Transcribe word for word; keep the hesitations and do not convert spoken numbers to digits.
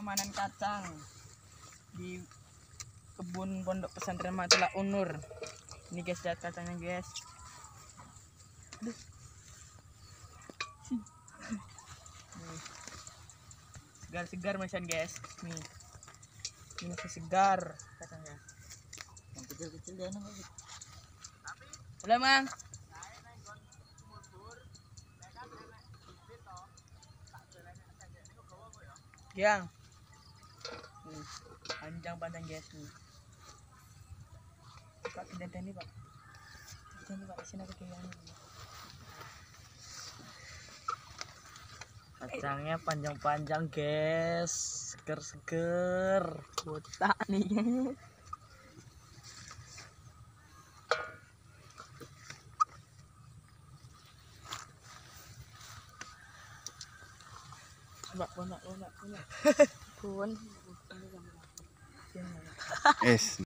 memanen kacang di kebun pondok pesantren Matula Unur. Ini guys, lihat kacangnya guys. Aduh. Segar-segar macam guys. Nih. Ini masih segar kacangnya. Yang kecil-kecil dia nang. Udah, Mang. Yang nih, panjang-panjang guys nih. Pak pindah ini Pak. Sini Pak, sini aku tinggal. Kacangnya panjang-panjang guys, seger-seger, botak nih guys. Mbak, mbak, mbak, mbak, mbak, mbak. Es.